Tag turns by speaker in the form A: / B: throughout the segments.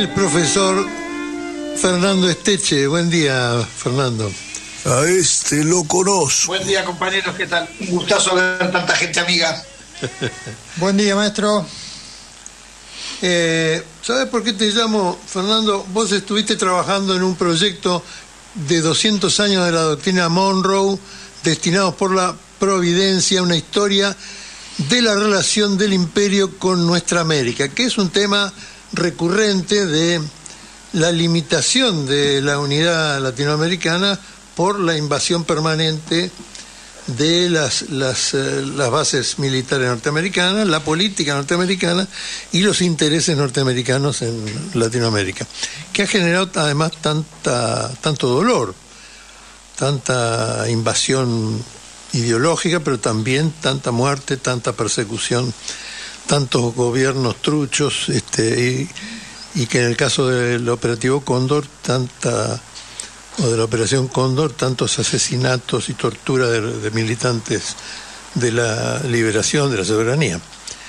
A: el profesor Fernando Esteche. Buen día, Fernando.
B: A este lo conozco.
C: Buen día, compañeros, ¿qué tal? Un gustazo ver tanta gente amiga.
D: Buen día, maestro.
A: ¿Sabes por qué te llamo, Fernando? Vos estuviste trabajando en un proyecto de 200 años de la doctrina Monroe, destinados por la Providencia, una historia de la relación del imperio con nuestra América, que es un tema recurrente de la limitación de la unidad latinoamericana por la invasión permanente de las bases militares norteamericanas, la política norteamericana y los intereses norteamericanos en Latinoamérica, que ha generado además tanto dolor, tanta invasión ideológica, pero también tanta muerte, tanta persecución, tantos gobiernos truchos, y que en el caso del operativo Cóndor, de la operación Cóndor, tantos asesinatos y tortura de militantes de la liberación, de la soberanía.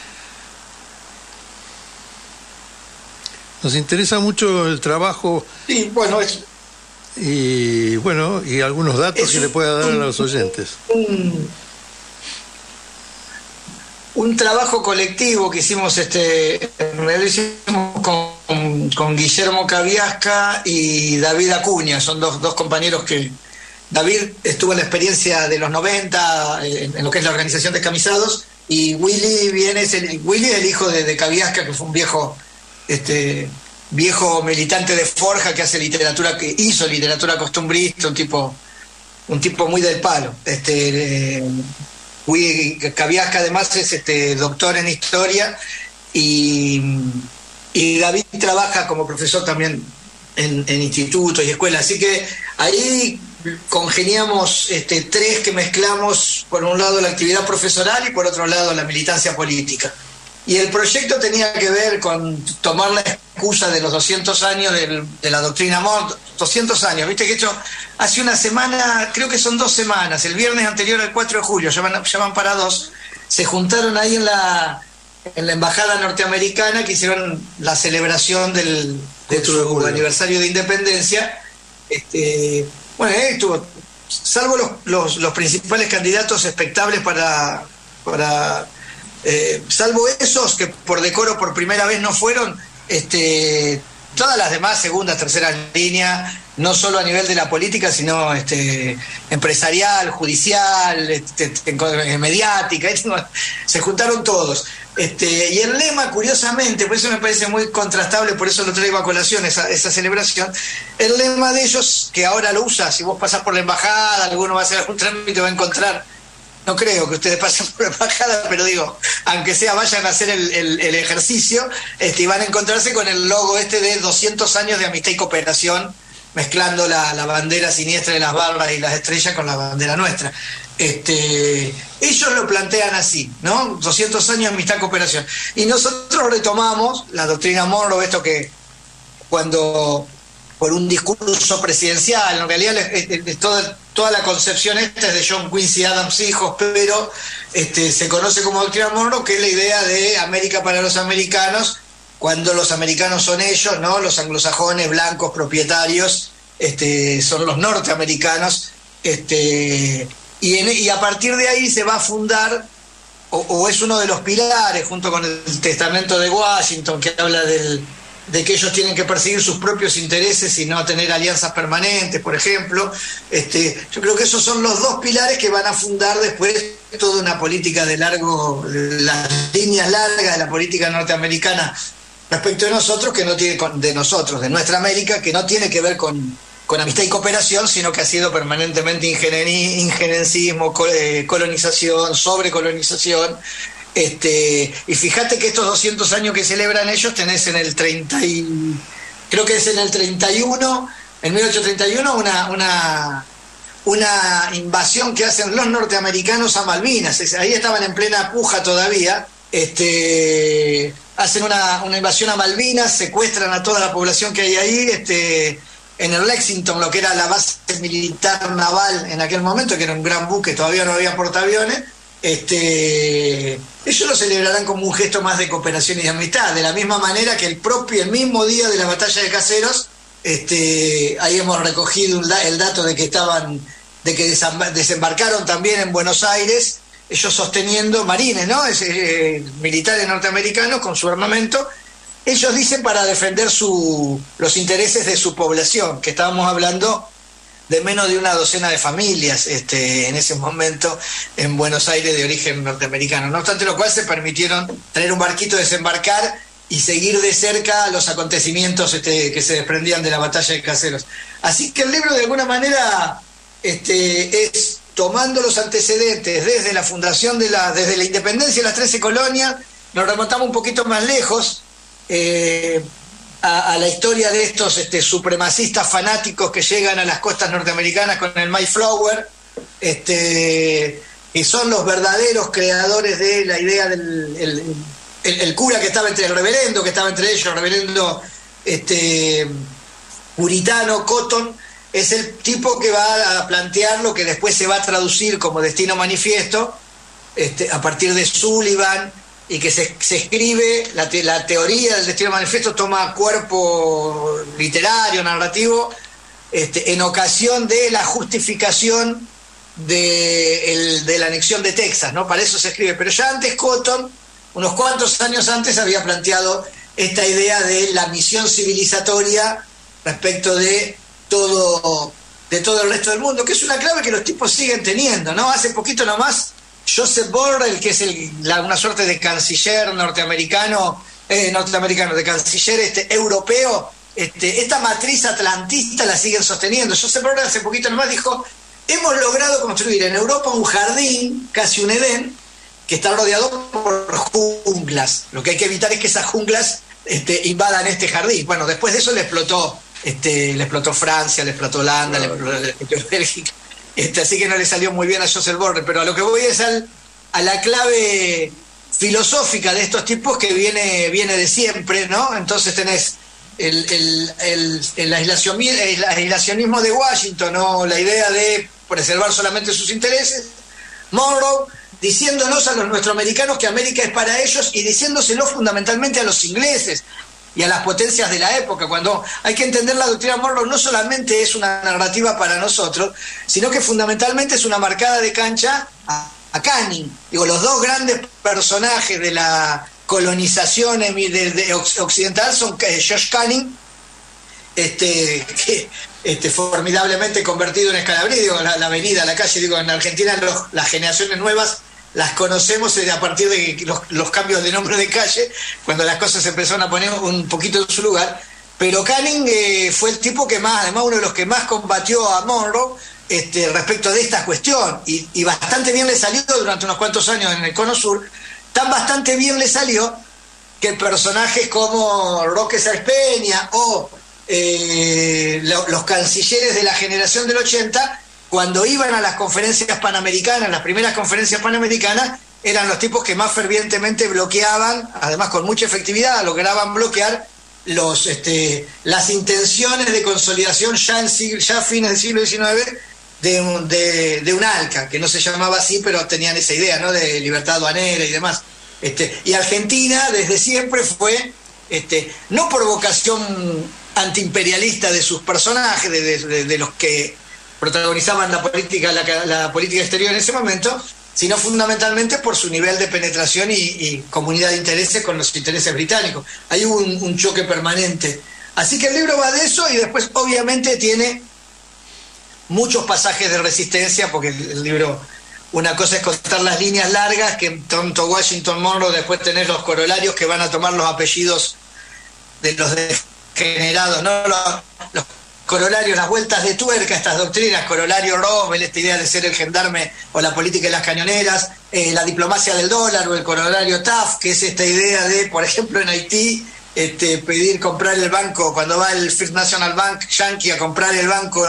A: Nos interesa mucho el trabajo.
C: Sí, bueno,
A: y algunos datos que le pueda dar a los oyentes.
C: Un trabajo colectivo que hicimos, lo hicimos con Guillermo Cabiasca y David Acuña. Son dos compañeros que... David estuvo en la experiencia de los 90 en lo que es la organización de descamisados, y Willy es el hijo de Cabiasca, que fue un viejo militante de Forja, que hizo literatura costumbrista, un tipo muy del palo. Cabiasca además es doctor en historia, y David trabaja como profesor también en institutos y escuelas, así que ahí congeniamos tres que mezclamos, por un lado la actividad profesoral y por otro lado la militancia política. Y el proyecto tenía que ver con tomar la excusa de los 200 años de la doctrina Monroe. 200 años, viste que hecho hace una semana, creo que son 2 semanas, el viernes anterior al 4 de julio, ya van para 2, se juntaron ahí en la embajada norteamericana, que hicieron la celebración de su aniversario de independencia. Estuvo, salvo los principales candidatos expectables para salvo esos que por decoro por primera vez no fueron, todas las demás segunda, tercera línea, no solo a nivel de la política, sino empresarial, judicial, mediática, se juntaron todos. Y el lema, curiosamente, por eso me parece muy contrastable, por eso lo traigo a colación, esa celebración, el lema de ellos, que ahora lo usa, si vos pasás por la embajada, alguno va a hacer algún trámite, va a encontrar. No creo que ustedes pasen por la embajada, pero digo, aunque sea, vayan a hacer el ejercicio, y van a encontrarse con el logo de 200 años de amistad y cooperación, mezclando la bandera siniestra de las barras y las estrellas con la bandera nuestra. Ellos lo plantean así, ¿no? 200 años de amistad y cooperación. Y nosotros retomamos la doctrina Monroe, esto que cuando por un discurso presidencial, en realidad toda la concepción es de John Quincy Adams hijos, pero se conoce como doctrina Monroe, que es la idea de América para los americanos, cuando los americanos son ellos, ¿no? Los anglosajones blancos propietarios son los norteamericanos, y a partir de ahí se va a fundar, o es uno de los pilares, junto con el testamento de Washington, que habla de que ellos tienen que perseguir sus propios intereses y no tener alianzas permanentes, por ejemplo. Yo creo que esos son los dos pilares que van a fundar después toda una política las líneas largas de la política norteamericana respecto de nosotros, que no tiene de nuestra América, que no tiene que ver con amistad y cooperación, sino que ha sido permanentemente injerencismo, colonización, sobrecolonización. Y fíjate que estos 200 años que celebran ellos, tenés en el 31, en 1831, una invasión que hacen los norteamericanos a Malvinas. Ahí estaban en plena puja todavía. Hacen una invasión a Malvinas, secuestran a toda la población que hay ahí, en el Lexington, lo que era la base militar naval en aquel momento, que era un gran buque, todavía no había portaaviones. ellos lo celebrarán como un gesto más de cooperación y de amistad, de la misma manera que el mismo día de la batalla de Caseros, ahí hemos recogido el dato de que desembarcaron también en Buenos Aires, ellos sosteniendo marines, ¿no? Militares norteamericanos con su armamento, ellos dicen para defender los intereses de su población, que estábamos hablando de menos de una docena de familias en ese momento en Buenos Aires de origen norteamericano. No obstante lo cual se permitieron tener un barquito, desembarcar y seguir de cerca los acontecimientos que se desprendían de la batalla de Caseros. Así que el libro de alguna manera es tomando los antecedentes desde la fundación desde la independencia de las 13 colonias, nos remontamos un poquito más lejos, a la historia de estos supremacistas fanáticos que llegan a las costas norteamericanas con el Mayflower, y son los verdaderos creadores de la idea del el cura que estaba entre el reverendo, que estaba entre ellos, el reverendo puritano Cotton, es el tipo que va a plantear lo que después se va a traducir como Destino Manifiesto, a partir de Sullivan, y que se escribe, la teoría del Destino Manifiesto toma cuerpo literario, narrativo, en ocasión de la justificación de la anexión de Texas, ¿no? Para eso se escribe. Pero ya antes Cotton, unos cuantos años antes, había planteado esta idea de la misión civilizatoria respecto de todo el resto del mundo, que es una clave que los tipos siguen teniendo, ¿no? Hace poquito nomás, Joseph Borrell, que es una suerte de canciller norteamericano, de canciller europeo, esta matriz atlantista la siguen sosteniendo. Joseph Borrell hace poquito nomás dijo: hemos logrado construir en Europa un jardín, casi un Edén, que está rodeado por junglas. Lo que hay que evitar es que esas junglas invadan este jardín. Bueno, después de eso le explotó Francia, le explotó Holanda, le explotó Bélgica. Así que no le salió muy bien a Joseph Borrell, pero a lo que voy es a la clave filosófica de estos tipos que viene de siempre, ¿no? Entonces tenés el aislacionismo de Washington, ¿no? La idea de preservar solamente sus intereses. Monroe diciéndonos a los nuestroamericanos que América es para ellos y diciéndoselo fundamentalmente a los ingleses y a las potencias de la época, cuando hay que entender la doctrina Monroe no solamente es una narrativa para nosotros, sino que fundamentalmente es una marcada de cancha a Canning. Digo, los dos grandes personajes de la colonización occidental son George Canning, que formidablemente convertido en escalabrí, digo, la avenida, la calle, digo, en Argentina las generaciones nuevas las conocemos a partir de los cambios de nombre de calle, cuando las cosas se empezaron a poner un poquito en su lugar. Pero Canning fue el tipo que más, además uno de los que más combatió a Monroe respecto de esta cuestión, y bastante bien le salió durante unos cuantos años en el Cono Sur, tan bastante bien le salió que personajes como Roque Sáenz Peña o los cancilleres de la generación del 80, cuando iban a las conferencias panamericanas, las primeras conferencias panamericanas, eran los tipos que más fervientemente bloqueaban, además con mucha efectividad, lograban bloquear las intenciones de consolidación ya a fines del siglo XIX de un ALCA, que no se llamaba así, pero tenían esa idea, ¿no?, de libertad aduanera y demás. Y Argentina desde siempre fue, no por vocación antiimperialista de sus personajes, de los que protagonizaban la política exterior en ese momento, sino fundamentalmente por su nivel de penetración y comunidad de intereses con los intereses británicos. Hay un choque permanente. Así que el libro va de eso, y después obviamente tiene muchos pasajes de resistencia, porque el libro, una cosa es contar las líneas largas, que tanto Washington, Monroe, después tenés los corolarios que van a tomar los apellidos de los degenerados, ¿no? Los corolarios, las vueltas de tuerca, estas doctrinas, corolario Roosevelt, esta idea de ser el gendarme o la política de las cañoneras, la diplomacia del dólar, o el corolario Taft, que es esta idea de, por ejemplo, en Haití, pedir comprar el banco, cuando va el First National Bank Yankee a comprar el banco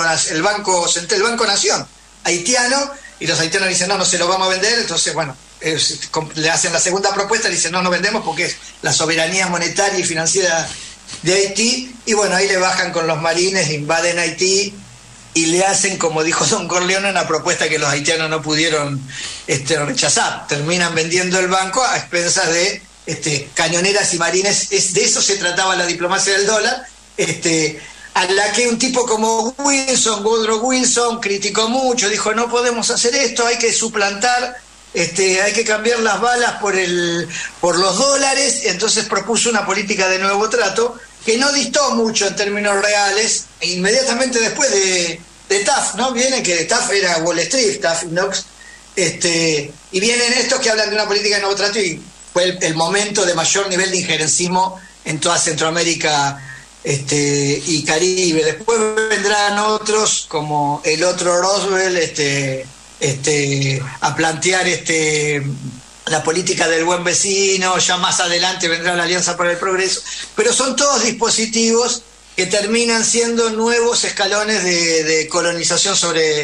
C: Nación haitiano, y los haitianos dicen no se lo vamos a vender. Entonces, bueno, le hacen la segunda propuesta, le dicen no vendemos porque es la soberanía monetaria y financiera de Haití, y bueno, ahí le bajan con los marines, invaden Haití, y le hacen, como dijo Don Corleone, una propuesta que los haitianos no pudieron rechazar. Terminan vendiendo el banco a expensas de cañoneras y marines. De eso se trataba la diplomacia del dólar, a la que un tipo como Woodrow Wilson, criticó mucho, dijo: no podemos hacer esto, hay que suplantar, hay que cambiar las balas por los dólares. Entonces propuso una política de nuevo trato que no distó mucho en términos reales. Inmediatamente después de Taft, ¿no? Viene que Taft era Wall Street, Taft y Knox, y vienen estos que hablan de una política de nuevo trato, y fue el momento de mayor nivel de injerencismo en toda Centroamérica y Caribe. Después vendrán otros, como el otro Roosevelt, a plantear la política del buen vecino. Ya más adelante vendrá la Alianza para el Progreso, pero son todos dispositivos que terminan siendo nuevos escalones de colonización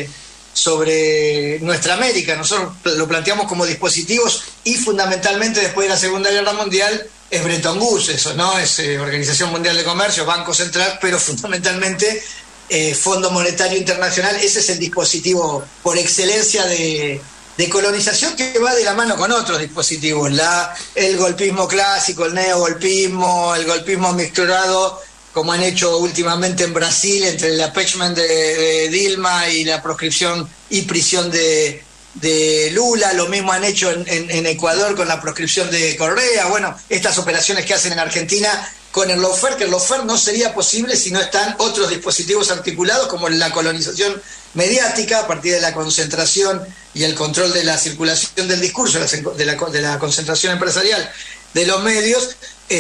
C: sobre nuestra América. Nosotros lo planteamos como dispositivos, y fundamentalmente después de la Segunda Guerra Mundial es Bretton Woods, eso, ¿no? Es Organización Mundial de Comercio, Banco Central, pero fundamentalmente Fondo Monetario Internacional. Ese es el dispositivo por excelencia de colonización, que va de la mano con otros dispositivos, el golpismo clásico, el neogolpismo, el golpismo mixturado, como han hecho últimamente en Brasil, entre el impeachment de Dilma y la proscripción y prisión de Lula. Lo mismo han hecho en Ecuador con la proscripción de Correa. Bueno, estas operaciones que hacen en Argentina con el lawfare, que el lawfare no sería posible si no están otros dispositivos articulados, como la colonización mediática, a partir de la concentración y el control de la circulación del discurso, de la concentración empresarial de los medios,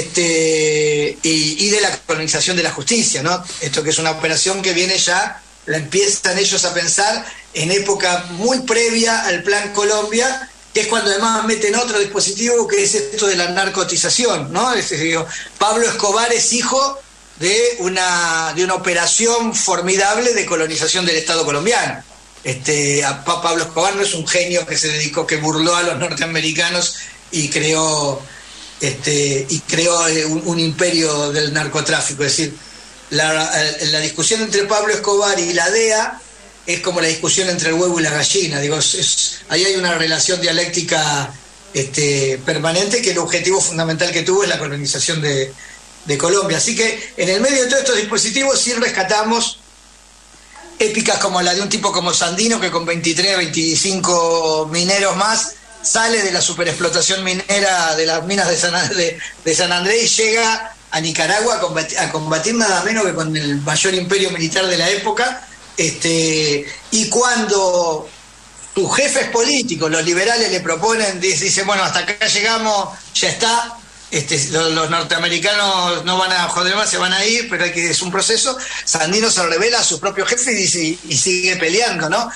C: y de la colonización de la justicia, ¿no? Esto que es una operación que viene ya, la empiezan ellos a pensar en época muy previa al Plan Colombia, que es cuando además meten otro dispositivo, que es esto de la narcotización, ¿no? Pablo Escobar es hijo de una operación formidable de colonización del Estado colombiano. Pablo Escobar no es un genio que burló a los norteamericanos y creó un imperio del narcotráfico. Es decir, la discusión entre Pablo Escobar y la DEA es como la discusión entre el huevo y la gallina. Ahí hay una relación dialéctica permanente, que el objetivo fundamental que tuvo es la colonización de Colombia. Así que en el medio de todos estos dispositivos sí rescatamos épicas como la de un tipo como Sandino, que con 23, 25 mineros más sale de la superexplotación minera de las minas de San Andrés y llega a Nicaragua a combatir nada menos que con el mayor imperio militar de la época. Y cuando sus jefes políticos, los liberales, le proponen, dicen: bueno, hasta acá llegamos, ya está, los norteamericanos no van a joder más, se van a ir, pero es un proceso. Sandino se revela a sus propios jefes y sigue peleando, ¿no?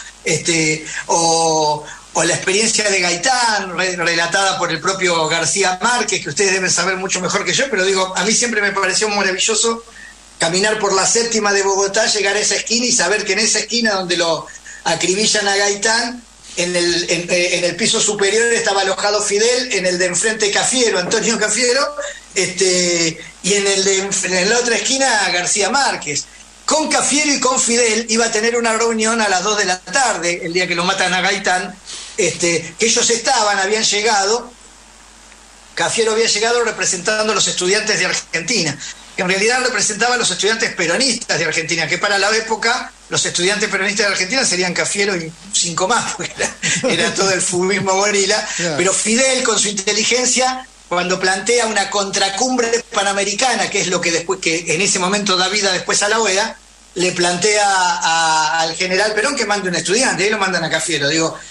C: O la experiencia de Gaitán, relatada por el propio García Márquez, que ustedes deben saber mucho mejor que yo, pero a mí siempre me pareció maravilloso caminar por la Séptima de Bogotá, llegar a esa esquina y saber que en esa esquina donde lo acribillan a Gaitán, en el piso superior estaba alojado Fidel, en el de enfrente Cafiero, Antonio Cafiero, y en la otra esquina García Márquez. Con Cafiero y con Fidel iba a tener una reunión a las 2 de la tarde, el día que lo matan a Gaitán, que ellos habían llegado, Cafiero había llegado representando a los estudiantes de Argentina, que en realidad representaban a los estudiantes peronistas de Argentina, que para la época los estudiantes peronistas de Argentina serían Cafiero y 5 más, porque era todo el fubismo gorila. Claro. Pero Fidel, con su inteligencia, cuando plantea una contracumbre panamericana, que es lo que en ese momento da vida después a la OEA, le plantea al general Perón que mande un estudiante, y lo mandan a Cafiero.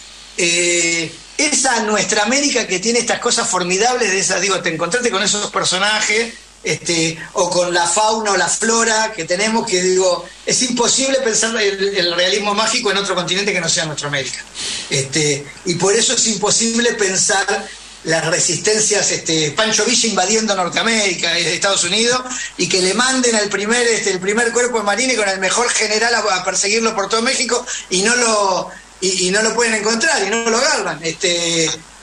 C: Esa nuestra América, que tiene estas cosas formidables, te encontraste con esos personajes, o con la fauna o la flora que tenemos, que es imposible pensar el realismo mágico en otro continente que no sea nuestra América. Y por eso es imposible pensar las resistencias, Pancho Villa invadiendo Norteamérica, Estados Unidos, y que le manden el primer cuerpo de marines con el mejor general a perseguirlo por todo México, y no lo pueden encontrar y no lo agarran.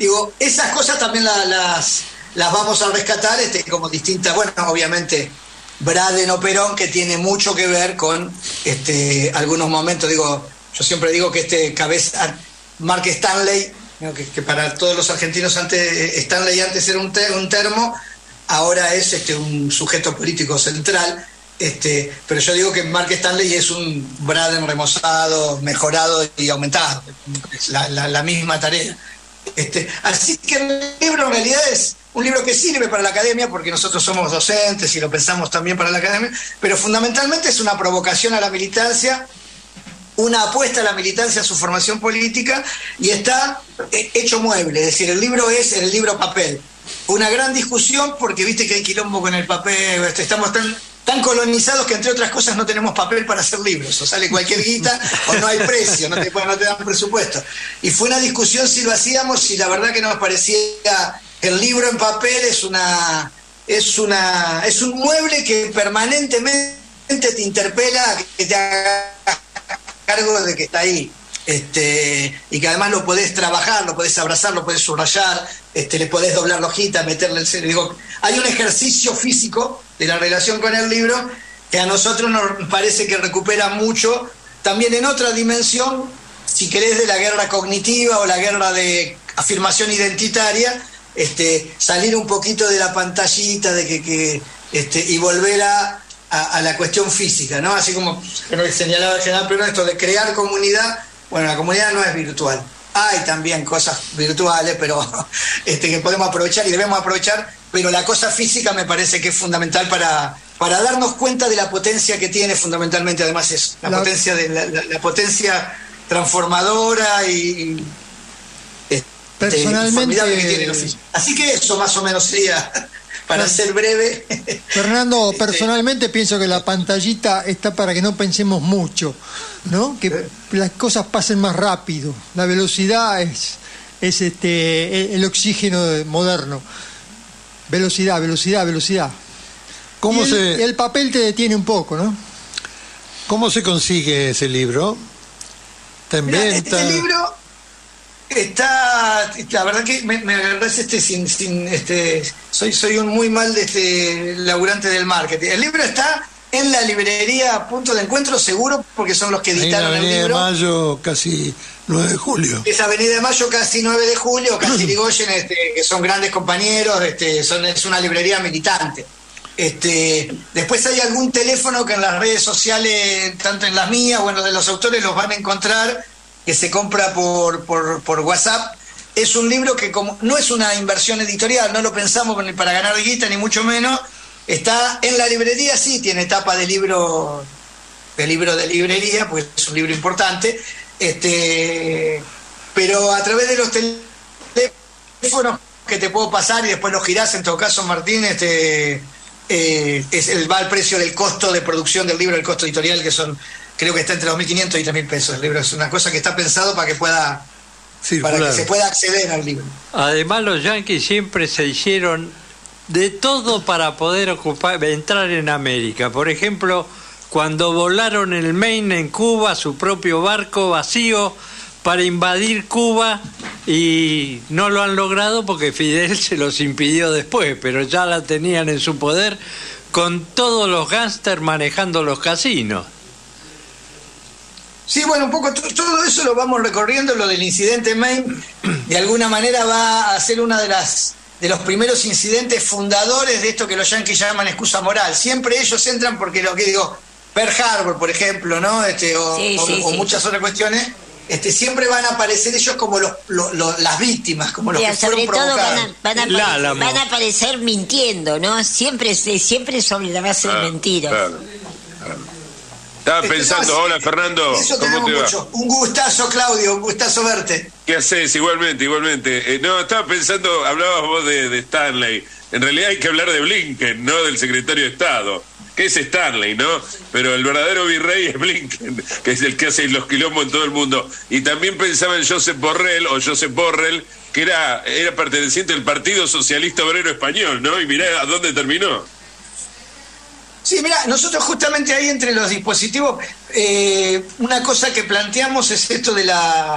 C: Esas cosas también las vamos a rescatar, como distintas. Bueno, obviamente Braden o Perón, que tiene mucho que ver con algunos momentos. Yo siempre digo que Mark Stanley, que para todos los argentinos Stanley antes era un termo, ahora es un sujeto político central. Pero yo digo que Mark Stanley es un Braden remozado, mejorado y aumentado. Es la misma tarea. Así que el libro en realidad es un libro que sirve para la academia, porque nosotros somos docentes y lo pensamos también para la academia, pero fundamentalmente es una provocación a la militancia, una apuesta a la militancia, a su formación política, y está hecho mueble. Es decir, el libro es el libro papel. Una gran discusión, porque viste que hay quilombo con el papel, estamos tan colonizados que, entre otras cosas, no tenemos papel para hacer libros, o sale cualquier guita o no hay precio, no te dan presupuesto. Y fue una discusión si lo hacíamos, y la verdad que nos parecía que el libro en papel es un mueble que permanentemente te interpela, que te haga cargo de que está ahí. Y que además lo podés trabajar, lo podés abrazar, lo podés subrayar, le podés doblar la hojita, meterle el cero. Hay un ejercicio físico de la relación con el libro que a nosotros nos parece que recupera mucho, también en otra dimensión, si querés, de la guerra cognitiva o la guerra de afirmación identitaria, salir un poquito de la pantallita y volver a la cuestión física, ¿no? Así como señalaba el general Perón, esto de crear comunidad. Bueno, la comunidad no es virtual. Hay también cosas virtuales, pero que podemos aprovechar y debemos aprovechar, pero la cosa física me parece que es fundamental para darnos cuenta de la potencia que tiene, fundamentalmente, además, es la potencia transformadora y formidable que tiene lo físico. Así que eso más o menos sería, para ser breve.
D: Fernando, personalmente pienso que la pantallita está para que no pensemos mucho, ¿no? Que las cosas pasen más rápido. La velocidad es el oxígeno moderno. Velocidad. El papel te detiene un poco, ¿no?
A: ¿Cómo se consigue ese libro? ¿Está en venta?
C: Este libro está, la verdad que me agarrás soy un muy mal laburante del marketing. El libro está en la librería Punto de Encuentro, seguro, porque son los que editaron el libro.
A: Avenida de Mayo, casi 9 de julio.
C: Es Avenida de Mayo, casi 9 de julio, casi Irigoyen, que son grandes compañeros, es una librería militante. Después hay algún teléfono que en las redes sociales, tanto en las mías o en los de los autores, los van a encontrar, que se compra por WhatsApp. Es un libro que, como no es una inversión editorial, no lo pensamos para ganar guita, ni mucho menos. Está en la librería, sí, tiene tapa de libro de librería, pues es un libro importante, pero a través de los teléfonos que te puedo pasar, y después los girás, en todo caso, Martín, va el precio del costo de producción del libro, el costo editorial, que creo que está entre 2.500 y 3.000 pesos. El libro es una cosa que está pensado para que se pueda acceder al libro.
E: Además, los yanquis siempre se hicieron de todo para poder entrar en América. Por ejemplo, cuando volaron el Maine en Cuba, su propio barco vacío, para invadir Cuba, y no lo han logrado porque Fidel se los impidió después, pero ya la tenían en su poder, con todos los gángsters manejando los casinos.
C: Sí, bueno, un poco todo eso lo vamos recorriendo. Lo del incidente Maine, de alguna manera, va a ser una de los primeros incidentes fundadores de esto que los yanquis llaman excusa moral. Siempre ellos entran porque Pearl Harbor, por ejemplo, ¿no? O muchas otras cuestiones, siempre van a aparecer ellos como las víctimas, como los que fueron provocados.
F: Van a aparecer mintiendo, ¿no? Siempre sobre la base de mentiras.
G: Claro. Estaba pensando, hola Fernando,
C: eso
G: ¿cómo te va?
C: Mucho. Un gustazo, Claudio, un gustazo verte.
G: ¿Qué haces? Igualmente. No, estaba pensando, hablabas vos de Stanley. En realidad hay que hablar de Blinken, no del secretario de Estado, que es Stanley, ¿no? Pero el verdadero virrey es Blinken, que es el que hace los quilombos en todo el mundo. Y también pensaba en Josep Borrell, que era perteneciente al Partido Socialista Obrero Español, ¿no? Y mirá a dónde terminó.
C: Sí, mira, nosotros justamente ahí entre los dispositivos, una cosa que planteamos es esto de la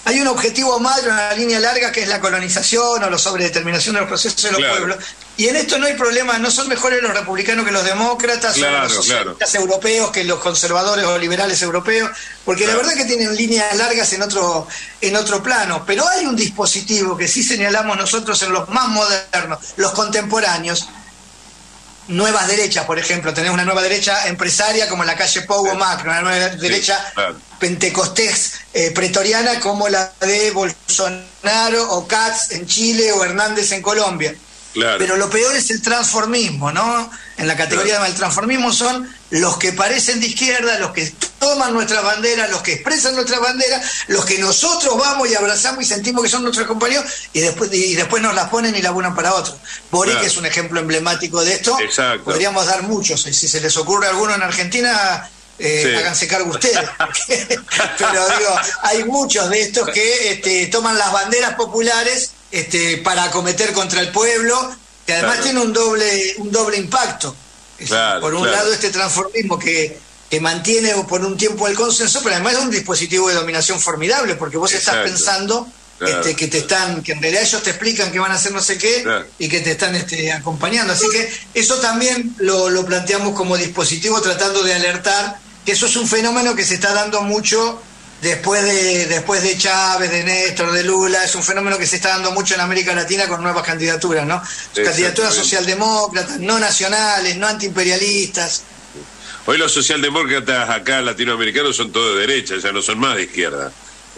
C: hay un objetivo madre, una línea larga, que es la colonización o la sobredeterminación de los procesos de los pueblos. Y en esto no hay problema, no son mejores los republicanos que los demócratas, o los socialistas europeos que los conservadores o liberales europeos, porque la verdad que tienen líneas largas en otro plano. Pero hay un dispositivo que sí señalamos nosotros en los más modernos, los contemporáneos, nuevas derechas, por ejemplo. Tenés una nueva derecha empresaria como la calle Pou o Macri, una nueva derecha pentecostés pretoriana como la de Bolsonaro o Katz en Chile o Hernández en Colombia. Pero lo peor es el transformismo, ¿no? En la categoría del transformismo son los que parecen de izquierda, los que toman nuestras banderas, los que expresan nuestras banderas, los que nosotros vamos y abrazamos y sentimos que son nuestros compañeros y después nos las ponen y la ponen para otros. Boric es un ejemplo emblemático de esto. Podríamos dar muchos. Si se les ocurre alguno en Argentina, háganse cargo ustedes. Pero digo, hay muchos de estos que toman las banderas populares para acometer contra el pueblo, que además tiene un doble impacto. Por un lado, este transformismo que mantiene por un tiempo el consenso, pero además es un dispositivo de dominación formidable, porque vos estás pensando que que en realidad ellos te explican que van a hacer no sé qué y que te están acompañando. Así que eso también lo planteamos como dispositivo, tratando de alertar que eso es un fenómeno que se está dando mucho después de Chávez, de Néstor, de Lula. Es un fenómeno que se está dando mucho en América Latina con nuevas candidaturas, ¿no? Candidaturas socialdemócratas, no nacionales, no antiimperialistas.
G: Hoy los socialdemócratas acá latinoamericanos son todos de derecha, ya no son más de izquierda.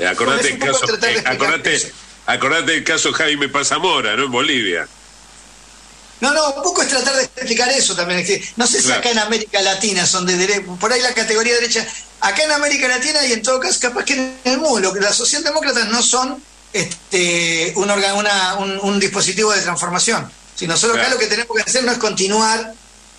G: Acordate el caso Jaime Paz Zamora, ¿no? En Bolivia.
C: No, un poco es tratar de explicar eso también. No sé si acá en América Latina son de derecha, por ahí la categoría derecha. Acá en América Latina y en todo caso, capaz que en el mundo, las socialdemócratas no son un dispositivo de transformación, sino solo acá lo que tenemos que hacer no es continuar.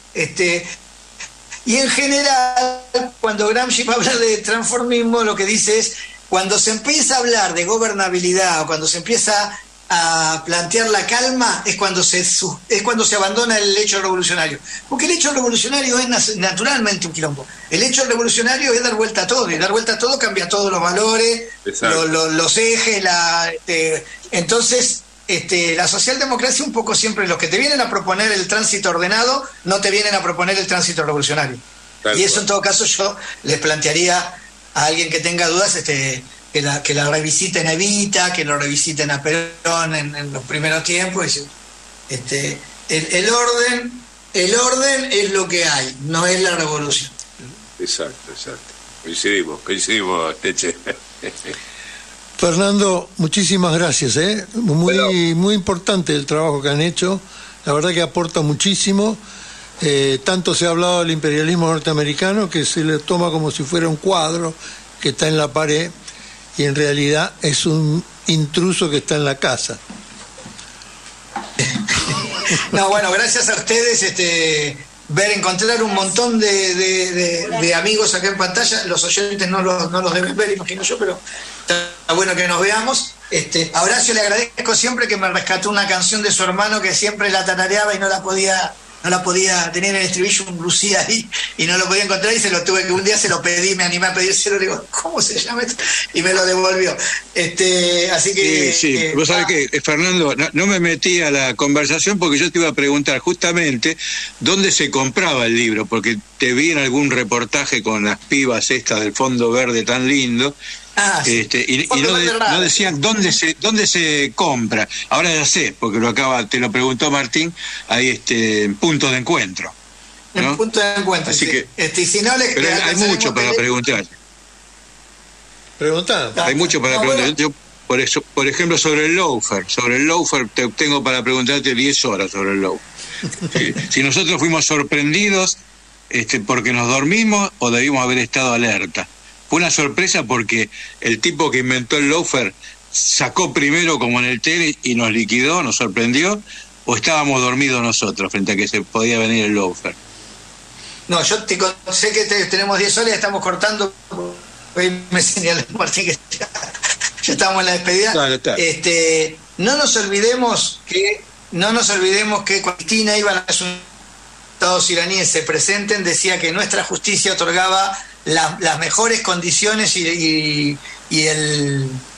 C: Y en general, cuando Gramsci va a hablar de transformismo, lo que dice es, cuando se empieza a hablar de gobernabilidad o cuando se empieza a plantear la calma, es cuando se abandona el hecho revolucionario. Porque el hecho revolucionario es naturalmente un quilombo. El hecho revolucionario es dar vuelta a todo, y dar vuelta a todo cambia todos los valores, los ejes, entonces la socialdemocracia un poco siempre, los que te vienen a proponer el tránsito ordenado, no te vienen a proponer el tránsito revolucionario. Y eso en todo caso yo les plantearía a alguien que tenga dudas, que la revisiten a Evita, que lo revisiten a Perón en los primeros tiempos. El orden es lo que hay, no es la revolución.
G: Exacto. Coincidimos, Teche.
A: Fernando, muchísimas gracias. Muy importante el trabajo que han hecho. La verdad que aporta muchísimo. Tanto se ha hablado del imperialismo norteamericano que se le toma como si fuera un cuadro que está en la pared, y en realidad es un intruso que está en la casa.
C: No, bueno, gracias a ustedes, encontrar un montón de amigos acá en pantalla. Los oyentes no los deben ver, imagino yo, pero está bueno que nos veamos. A Horacio le agradezco siempre que me rescató una canción de su hermano que siempre la tarareaba y no la podía tener en el estribillo, un Lucía ahí, y no lo podía encontrar, y un día se lo pedí, me animé a pedírselo, le digo, ¿cómo se llama esto? Y me lo devolvió. Así que...
H: Sí. Vos sabés que, Fernando, no me metí a la conversación porque yo te iba a preguntar justamente dónde se compraba el libro, porque te vi en algún reportaje con las pibas estas del Fondo Verde tan lindo, y no decían dónde se compra. Ahora ya sé, porque te lo preguntó Martín, hay puntos de encuentro, ¿no?
C: En punto de encuentro. Así que si no
H: pero hay mucho para preguntar. Hay mucho para preguntar. Yo, por ejemplo, sobre el loafer tengo para preguntarte 10 horas sobre el loafer. Si nosotros fuimos sorprendidos porque nos dormimos o debimos haber estado alerta. Fue una sorpresa porque el tipo que inventó el loafer sacó primero como en el tenis y nos liquidó, nos sorprendió, o estábamos dormidos nosotros frente a que se podía venir el loafer. No, yo sé que tenemos 10 horas y estamos cortando. Me señaló Martín que ya estamos en la despedida. Claro, está. No nos olvidemos que cuando Cristina iba a los estados iraníes se presenten, decía que nuestra justicia otorgaba las mejores condiciones y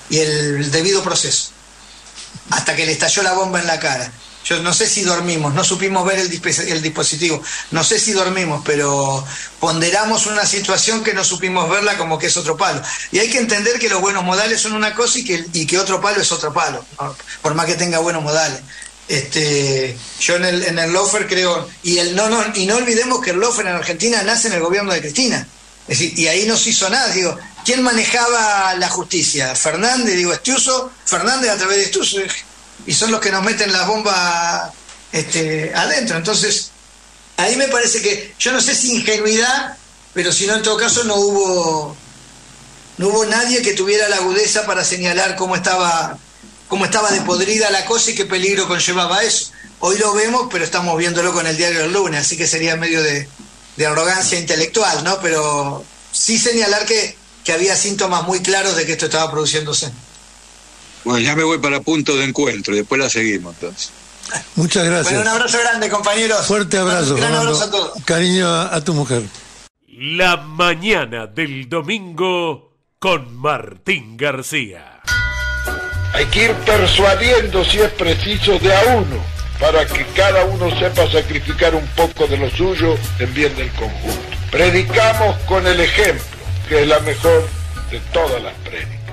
C: y el debido proceso, hasta que le estalló la bomba en la cara. Yo no sé si dormimos, no supimos ver el dispositivo, no sé si dormimos, pero ponderamos una situación que no supimos verla como que es otro palo. Y hay que entender que los buenos modales son una cosa y que otro palo es otro palo, ¿no? Por más que tenga buenos modales. Yo en el lawfare creo, y no olvidemos que el lawfare en Argentina nace en el gobierno de Cristina. Es decir, y ahí no se hizo nada. Digo, ¿quién manejaba la justicia? Fernández, Estiuso, Fernández a través de Estiuso, y son los que nos meten las bombas adentro. Entonces, ahí me parece que, yo no sé si ingenuidad, pero si no, en todo caso no hubo nadie que tuviera la agudeza para señalar cómo estaba de podrida la cosa y qué peligro conllevaba eso. Hoy lo vemos, pero estamos viéndolo con el diario del lunes, así que sería medio de arrogancia intelectual, ¿no? Pero sí señalar que había síntomas muy claros de que esto estaba produciéndose.
H: Bueno, ya me voy para punto de encuentro y después la seguimos entonces.
A: Muchas gracias.
C: Bueno, un abrazo grande, compañeros.
A: Fuerte abrazo.
C: Un gran abrazo a todos.
A: Cariño a tu mujer.
I: La mañana del domingo con Martín García.
B: Hay que ir persuadiendo, si es preciso, de a uno, para que cada uno sepa sacrificar un poco de lo suyo en bien del conjunto. Predicamos con el ejemplo, que es la mejor de todas las prédicas.